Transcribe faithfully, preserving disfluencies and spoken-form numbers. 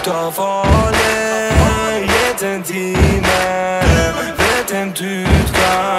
ut av alle. Gitt en time, vet en du skal